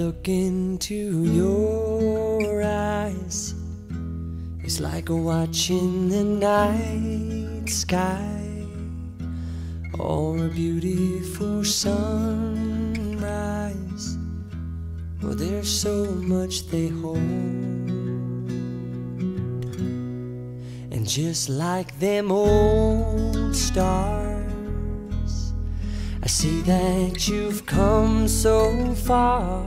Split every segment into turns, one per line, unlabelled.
look into your eyes, it's like watching the night sky or a beautiful sunrise. Well, there's so much they hold, and just like them old stars, I see that you've come so far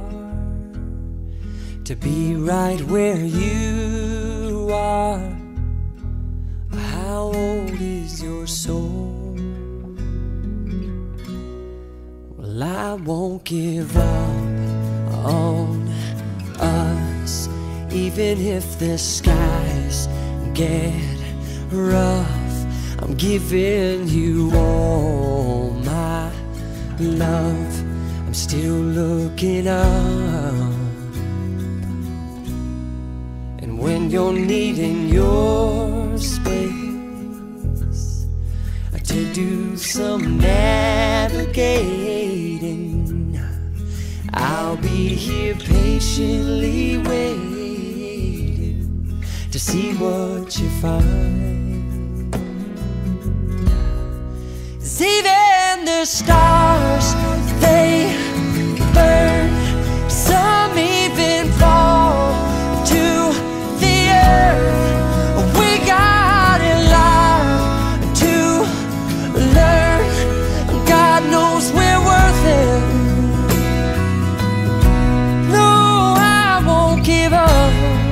to be right where you are. How old is your soul? Well, I won't give up on us, even if the skies get rough. I'm giving you all my love. I'm still looking up, and when you're needing your space to do some navigating, I'll be here patiently waiting to see what you find. 'Cause even the stars, they burn, some even fall to the earth. We got a lot to learn. God knows we're worth it. No, I won't give up.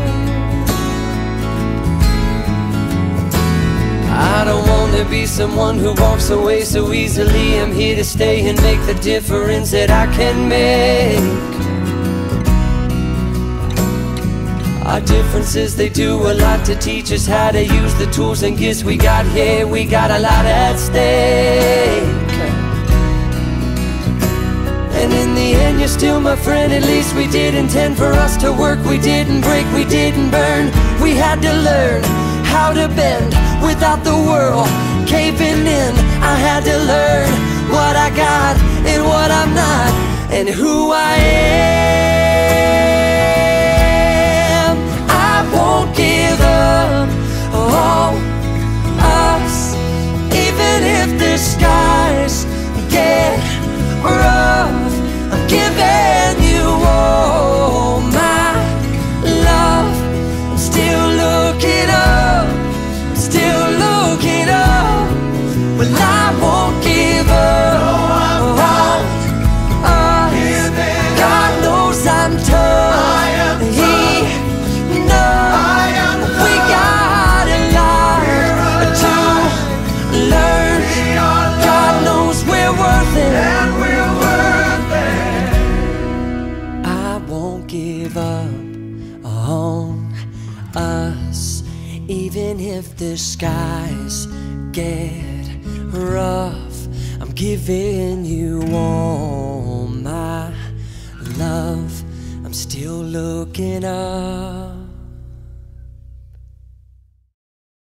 I don't want to be someone who walks away so easily. I'm here to stay and make the difference that I can make. Our differences, they do a lot to teach us how to use the tools and gifts we got here. We got a lot at stake, and in the end you're still my friend. At least we did intend for us to work. We didn't break, we didn't burn. We had to learn how to bend without the world caving in. I had to learn what I got and what I'm not, and who I am. I won't give up on us, even if the skies get rough. I'm giving you all my love. I'm still looking up, still looking up. Well, I won't give up on us. God knows I'm tough. He knows we got a lot to learn. God knows we're worth it. I won't give up on us, even if the skies get rough. I'm giving you all my love. I'm still looking up.